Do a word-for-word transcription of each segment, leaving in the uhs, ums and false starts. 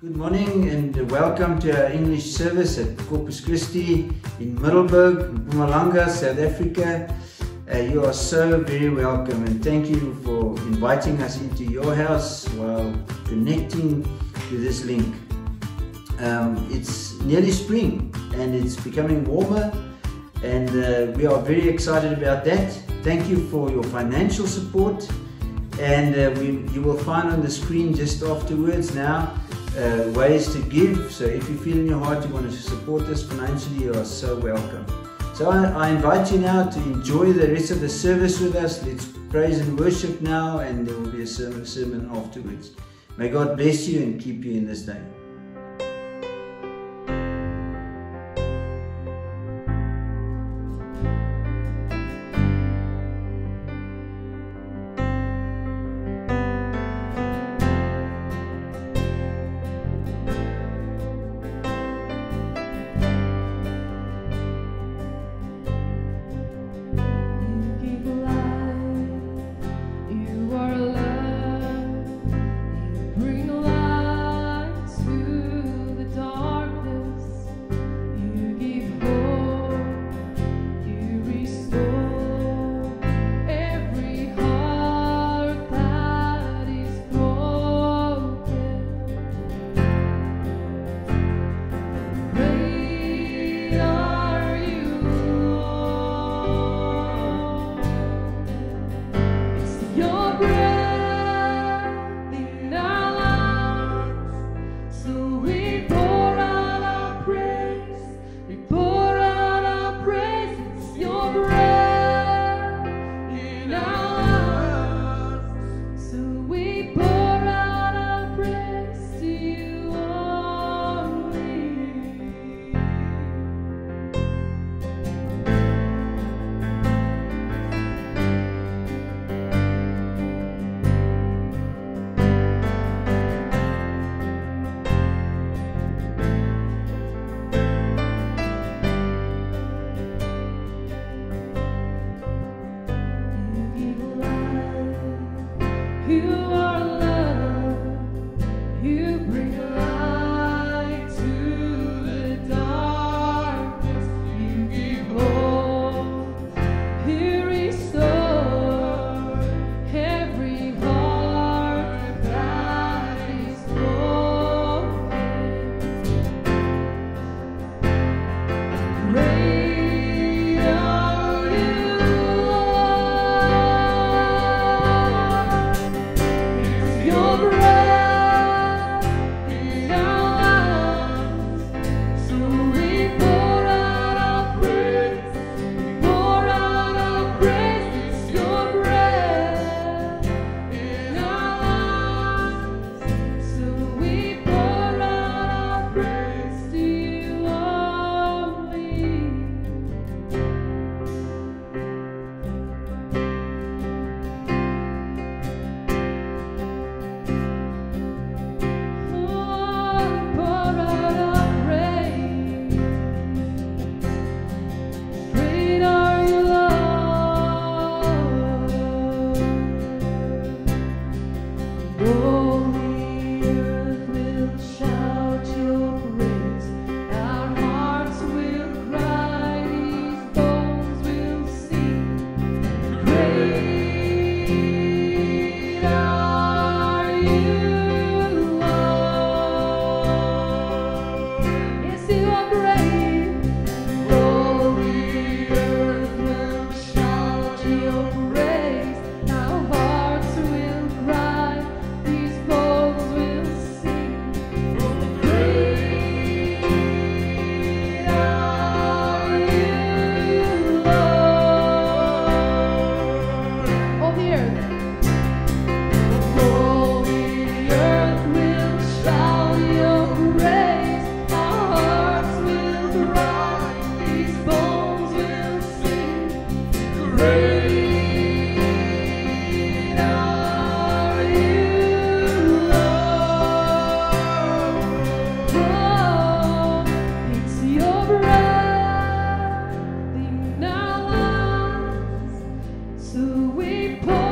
Good morning and welcome to our English service at Corpus Christi in Middelburg, Mpumalanga, South Africa. Uh, you are so very welcome, and thank you for inviting us into your house while connecting to this link. Um, it's nearly spring and it's becoming warmer, and uh, we are very excited about that. Thank you for your financial support, and uh, we, you will find on the screen just afterwards now uh, ways to give. So if you feel in your heart you want to support us financially, you are so welcome. So I, I invite you now to enjoy the rest of the service with us. Let's praise and worship now, and there will be a sermon, sermon afterwards. May God bless you and keep you in this day.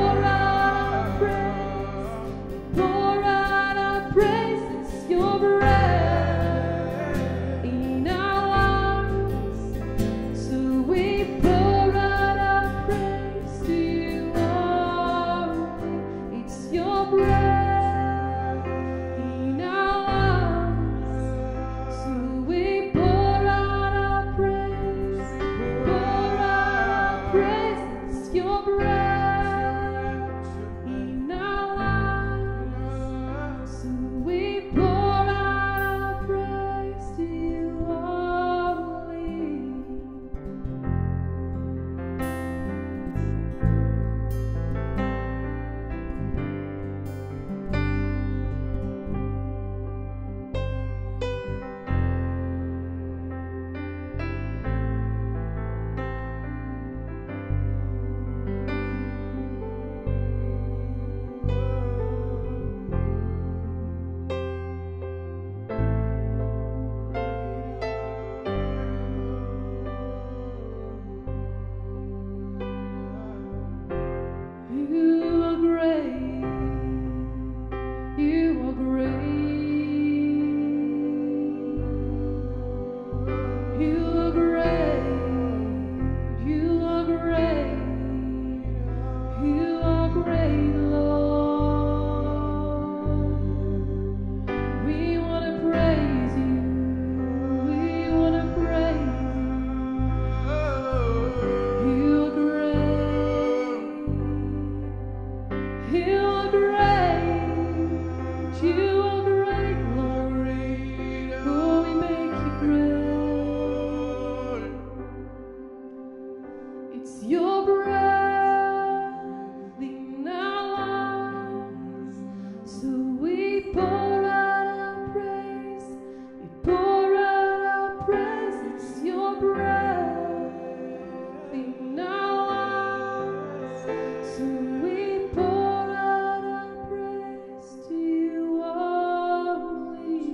Pour out our praise, it's your breath. pour out our praise, we pour out our praise. It's your breath in our lungs, so we pour out our praise to you only.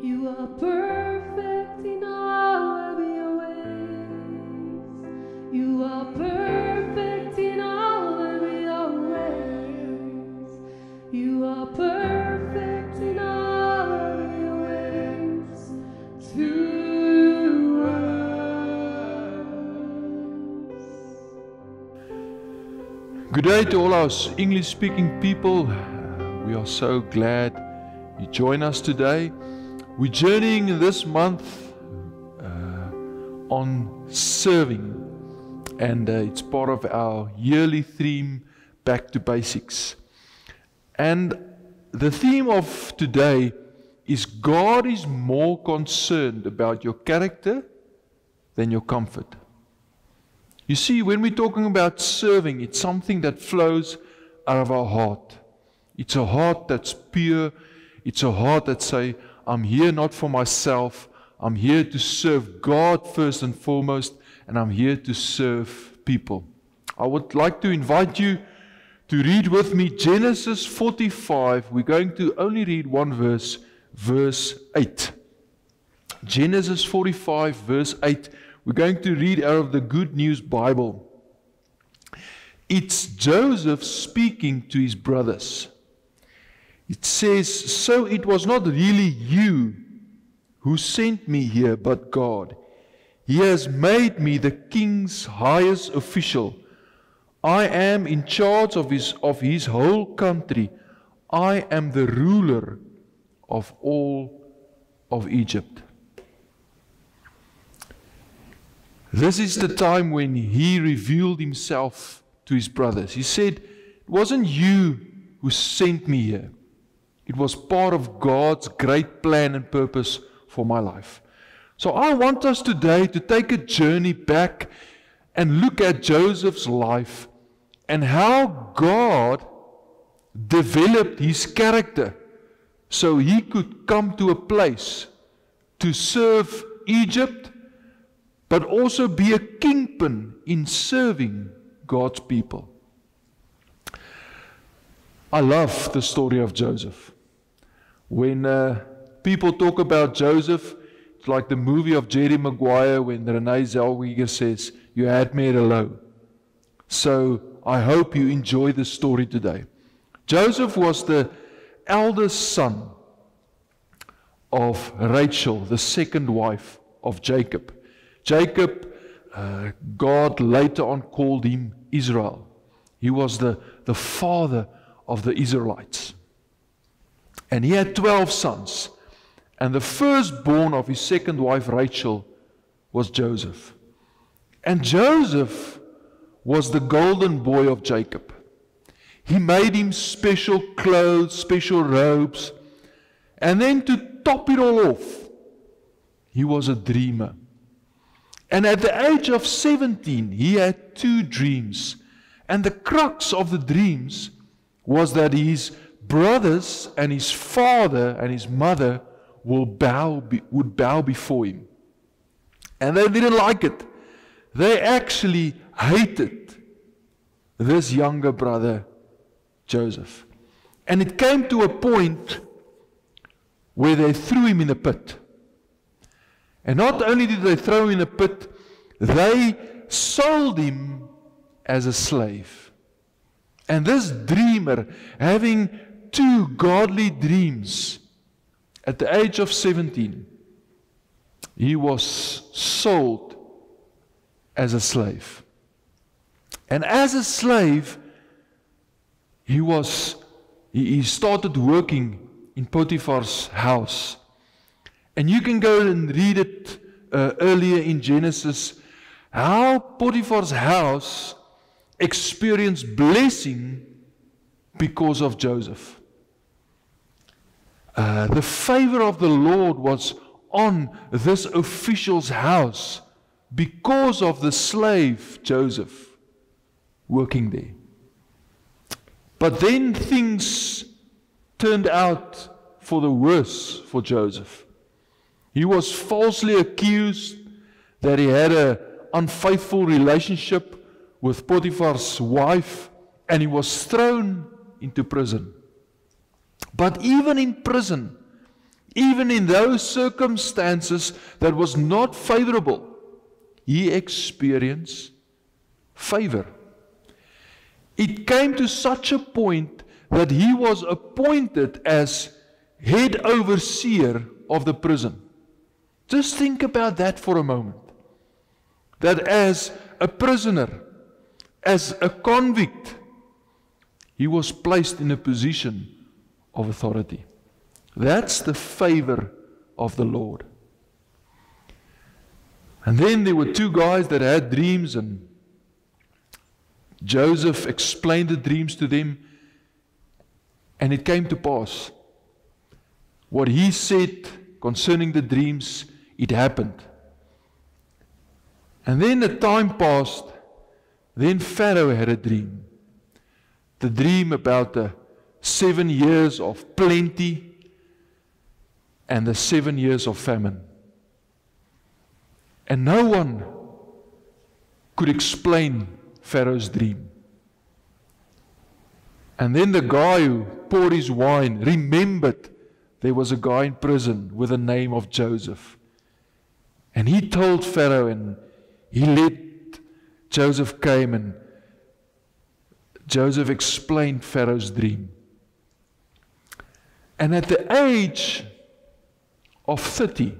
You are perfect in all of your ways. You are perfect in all of your ways. You are perfect in all of your ways to us. Good day to all our English-speaking people. We are so glad you join us today. We're journeying this month uh, on serving, and uh, it's part of our yearly theme, Back to Basics. And the theme of today is God is more concerned about your character than your comfort. You see, when we're talking about serving, it's something that flows out of our heart. It's a heart that's pure. It's a heart that says, I'm here not for myself. I'm here to serve God first and foremost, and I'm here to serve people. I would like to invite you to read with me Genesis forty-five. We're going to only read one verse, verse eight. Genesis forty-five, verse eight. We're going to read out of the Good News Bible. It's Joseph speaking to his brothers. It says, so it was not really you who sent me here, but God. He has made me the king's highest official. I am in charge of his, of his whole country. I am the ruler of all of Egypt. This is the time when he revealed himself to his brothers. He said, it wasn't you who sent me here. It was part of God's great plan and purpose for my life. So I want us today to take a journey back and look at Joseph's life and how God developed his character so he could come to a place to serve Egypt, but also be a kingpin in serving God's people. I love the story of Joseph. When uh, people talk about Joseph, it's like the movie of Jerry Maguire when Renee Zellweger says, you had me at hello. So I hope you enjoy the story today. Joseph was the eldest son of Rachel, the second wife of Jacob. Jacob, uh, God later on called him Israel. He was the, the father of the Israelites. And he had twelve sons. And the firstborn of his second wife, Rachel, was Joseph. And Joseph was the golden boy of Jacob. He made him special clothes, special robes. And then to top it all off, he was a dreamer. And at the age of seventeen, he had two dreams. And the crux of the dreams was that his brothers and his father and his mother will bow, would bow before him. And they didn't like it. They actually hated this younger brother, Joseph. And it came to a point where they threw him in a pit. And not only did they throw him in a pit, they sold him as a slave. And this dreamer, having two godly dreams, at the age of seventeen, he was sold as a slave. And as a slave, he was he, he started working in Potiphar's house. And you can go and read it uh, earlier in Genesis, how Potiphar's house experienced blessing because of Joseph. Uh, the favor of the Lord was on this official's house because of the slave Joseph working there. But then things turned out for the worse for Joseph. He was falsely accused that he had an unfaithful relationship with Potiphar's wife, and he was thrown into prison. But even in prison, even in those circumstances that was not favorable, he experienced favor. It came to such a point that he was appointed as head overseer of the prison. Just think about that for a moment. That as a prisoner, as a convict, he was placed in a position of authority. That's the favor of the Lord. And then there were two guys that had dreams, and Joseph explained the dreams to them, and it came to pass. What he said concerning the dreams, it happened. And then the time passed. Then Pharaoh had a dream. The dream about the seven years of plenty and the seven years of famine. And no one could explain Pharaoh's dream. And then the guy who poured his wine remembered there was a guy in prison with the name of Joseph. And he told Pharaoh, and he let Joseph came, and Joseph explained Pharaoh's dream. And at the age of thirty,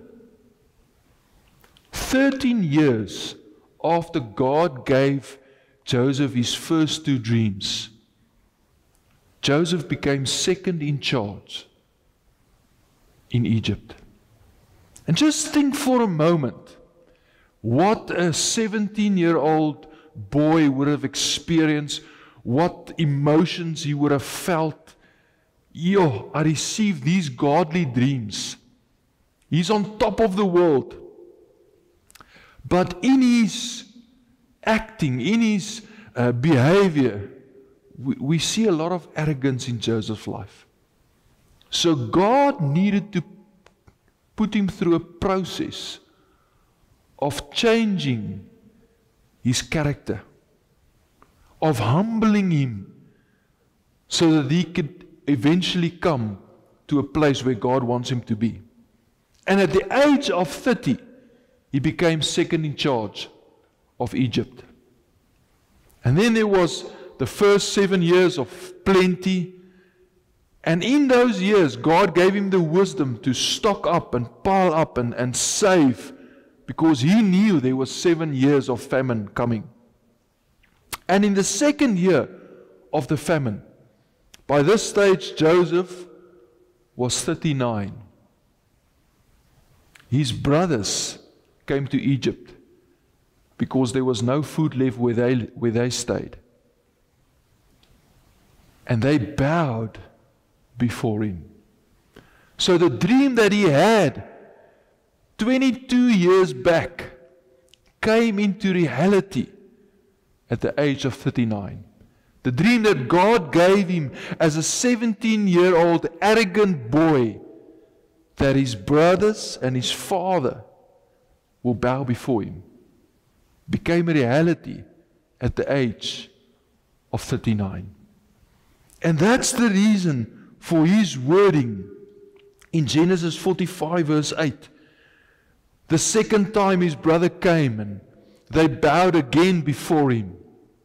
thirteen years after God gave Joseph his first two dreams, Joseph became second in charge in Egypt. And just think for a moment what a seventeen-year-old boy would have experienced, what emotions he would have felt. Yo, I received these godly dreams. He's on top of the world. But in his acting, in his uh, behavior, we, we see a lot of arrogance in Joseph's life. So God needed to put him through a process of changing his character, of humbling him so that he could eventually come to a place where God wants him to be. And at the age of thirty, he became second in charge of Egypt. And then there was the first seven years of plenty. And in those years, God gave him the wisdom to stock up and pile up and, and save, because he knew there was seven years of famine coming. And in the second year of the famine, by this stage, Joseph was thirty-nine. His brothers came to Egypt because there was no food left where they, where they stayed. And they bowed before him. So the dream that he had twenty-two years back came into reality at the age of thirty-nine. The dream that God gave him as a seventeen-year-old arrogant boy, that his brothers and his father will bow before him, became a reality at the age of thirty-nine. And that's the reason for his wording in Genesis forty-five verse eight. The second time his brother came and they bowed again before him.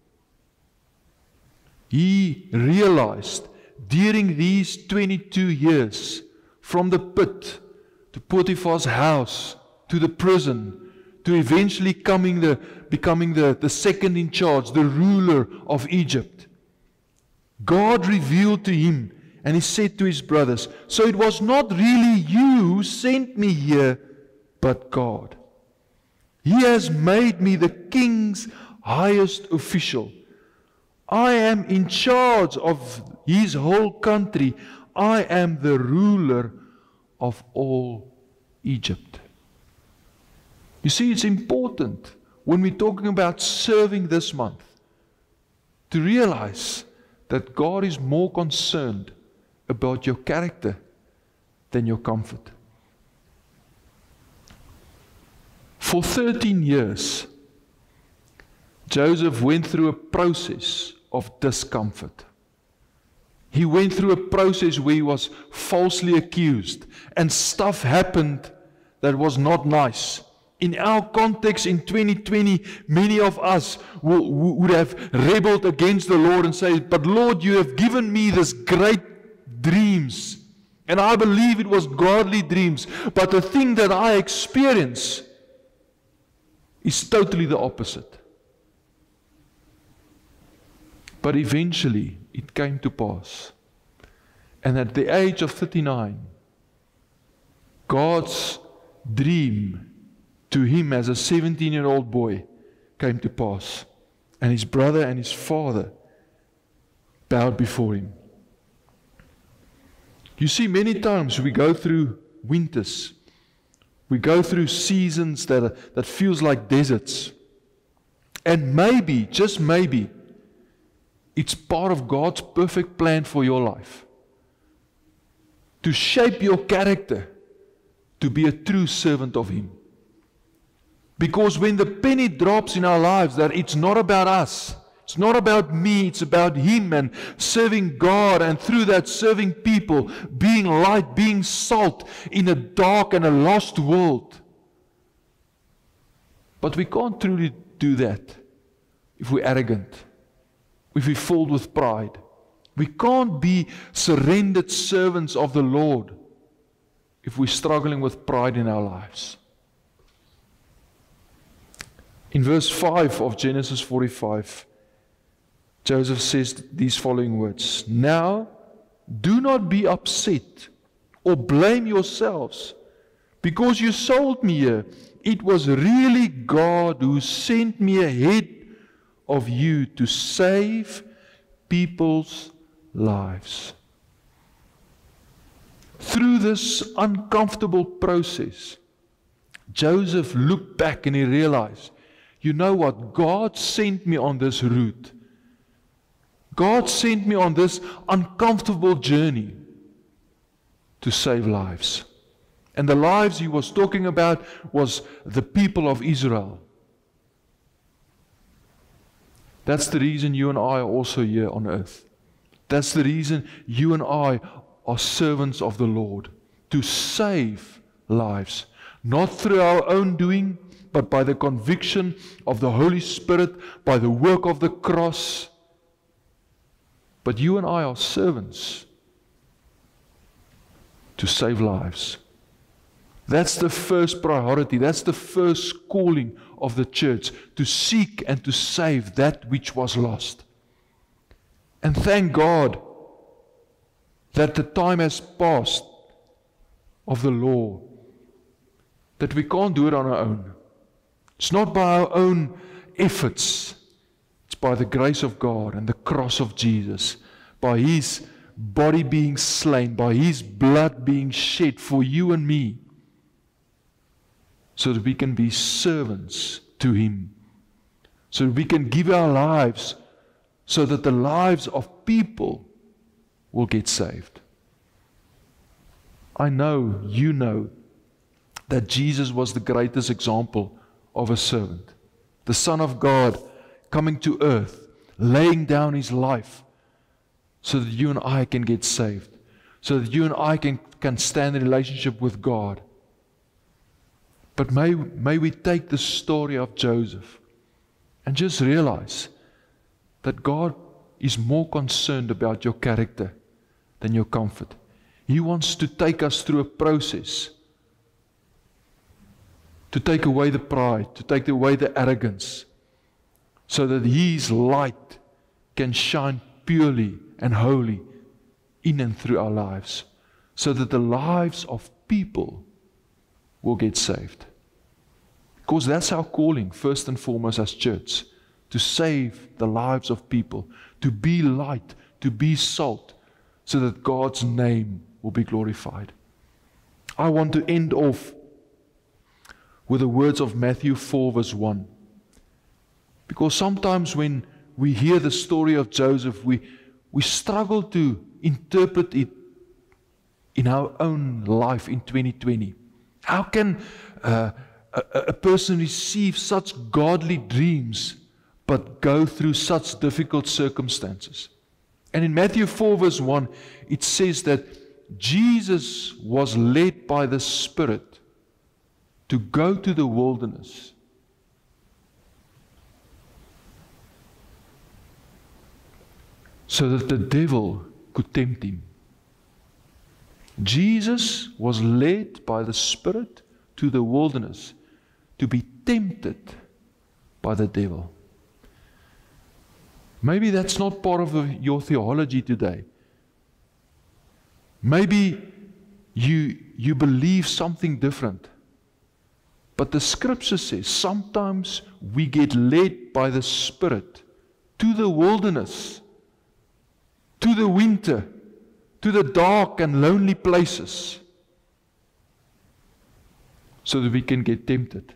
He realized during these twenty-two years, from the pit to Potiphar's house to the prison, to eventually coming the, becoming the, the second in charge, the ruler of Egypt, God revealed to him, and he said to his brothers, so it was not really you who sent me here, but God. He has made me the king's highest official. I am in charge of his whole country. I am the ruler of all Egypt. You see, it's important when we're talking about serving this month to realize that God is more concerned about your character than your comfort. For thirteen years, Joseph went through a process of discomfort. He went through a process where he was falsely accused, and stuff happened that was not nice. In our context in twenty twenty, many of us will, would have rebelled against the Lord and said, but Lord, you have given me this great dreams. And I believe it was godly dreams. But the thing that I experience is totally the opposite. But eventually, it came to pass. And at the age of thirty-nine, God's dream to him as a seventeen-year-old boy came to pass. And his brother and his father bowed before him. You see, many times we go through winters. We go through seasons that, are, that feels like deserts. And maybe, just maybe, it's part of God's perfect plan for your life. To shape your character to be a true servant of Him. Because when the penny drops in our lives that it's not about us, it's not about me, it's about Him and serving God, and through that serving people, being light, being salt in a dark and a lost world. But we can't truly do that if we're arrogant, if we're filled with pride. We can't be surrendered servants of the Lord if we're struggling with pride in our lives. In verse five of Genesis forty-five, Joseph says these following words, "Now, do not be upset or blame yourselves because you sold me here. It was really God who sent me ahead of you to save people's lives." Through this uncomfortable process, Joseph looked back and he realized, you know what? God sent me on this route. God sent me on this uncomfortable journey to save lives. And the lives he was talking about was the people of Israel. That's the reason you and I are also here on earth. That's the reason you and I are servants of the Lord. To save lives. Not through our own doing, but by the conviction of the Holy Spirit, by the work of the cross. But you and I are servants to save lives. That's the first priority. That's the first calling of the church, to seek and to save that which was lost. And thank God that the time has passed of the law, that we can't do it on our own. It's not by our own efforts. It's by the grace of God and the cross of Jesus, by His body being slain, by His blood being shed for you and me, so that we can be servants to Him, so that we can give our lives, so that the lives of people will get saved. I know, you know, that Jesus was the greatest example of a servant. The Son of God coming to earth, laying down His life so that you and I can get saved, so that you and I can, can stand in relationship with God. But may, may we take the story of Joseph and just realize that God is more concerned about your character than your comfort. He wants to take us through a process to take away the pride, to take away the arrogance, so that His light can shine purely and holy in and through our lives, so that the lives of people will get saved. Because that's our calling, first and foremost as church, to save the lives of people, to be light, to be salt, so that God's name will be glorified. I want to end off with the words of Matthew four verse one. Because sometimes when we hear the story of Joseph, we, we struggle to interpret it in our own life in twenty twenty. How can uh, a, a person receive such godly dreams but go through such difficult circumstances? And in Matthew four verse one, it says that Jesus was led by the Spirit to go to the wilderness so that the devil could tempt him. Jesus was led by the Spirit to the wilderness to be tempted by the devil. Maybe that's not part of the, your theology today. Maybe you, you believe something different. But the scripture says sometimes we get led by the Spirit to the wilderness, to the winter, to the dark and lonely places, so that we can get tempted.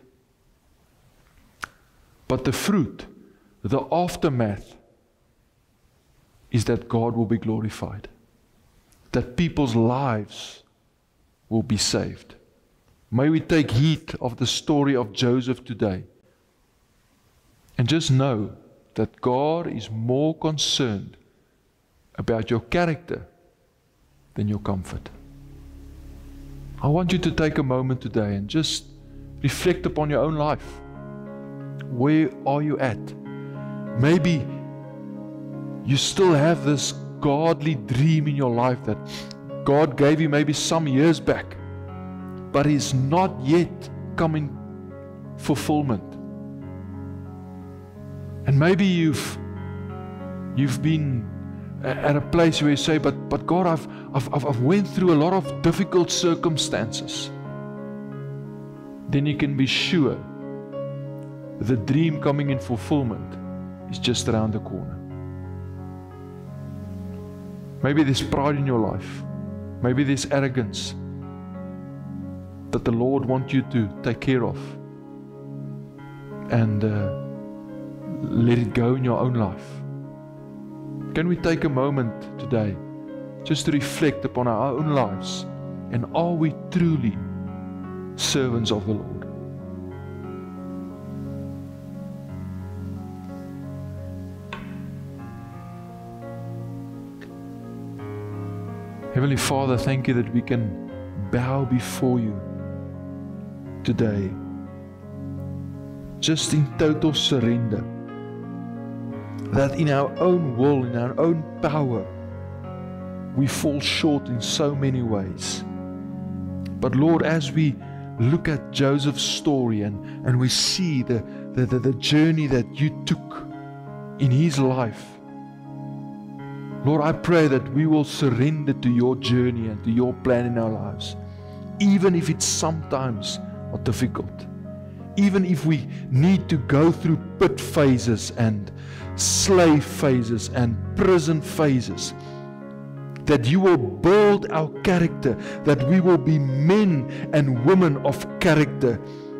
But the fruit, the aftermath, is that God will be glorified, that people's lives will be saved. May we take heed of the story of Joseph today and just know that God is more concerned about your character than your comfort. I want you to take a moment today and just reflect upon your own life. Where are you at? Maybe you still have this godly dream in your life that God gave you maybe some years back, but is not yet coming fulfillment. And maybe you've you've been at a place where you say, but but God, I've I've I've went through a lot of difficult circumstances. Then you can be sure the dream coming in fulfillment is just around the corner. Maybe there's pride in your life. Maybe there's arrogance that the Lord wants you to take care of and uh, let it go in your own life. Can we take a moment today just to reflect upon our own lives, and are we truly servants of the Lord? Heavenly Father, thank you that we can bow before you today, just in total surrender, that in our own will, in our own power, we fall short in so many ways. But Lord, as we look at Joseph's story and, and we see the, the, the, the journey that you took in his life, Lord, I pray that we will surrender to your journey and to your plan in our lives, even if it's sometimes difficult, even if we need to go through pit phases and slave phases and prison phases, that you will build our character, that we will be men and women of character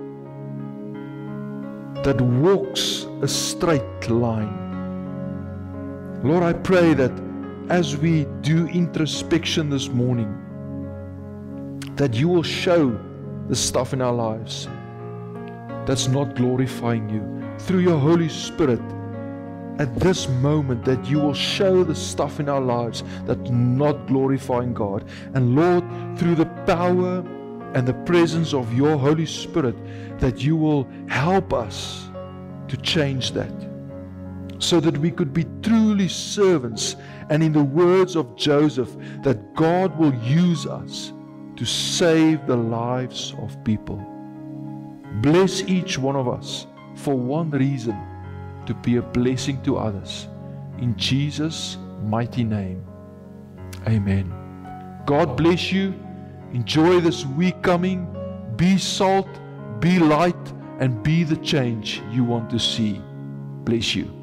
that walks a straight line. Lord, I pray that as we do introspection this morning, that you will show the stuff in our lives that's not glorifying you through your Holy Spirit at this moment, that you will show the stuff in our lives that's not glorifying God. And Lord, through the power and the presence of your Holy Spirit, that you will help us to change that, so that we could be truly servants, and in the words of Joseph, that God will use us to save the lives of people. Bless each one of us for one reason, to be a blessing to others. In Jesus' mighty name, amen. God bless you. Enjoy this week coming. Be salt, be light, and be the change you want to see. Bless you.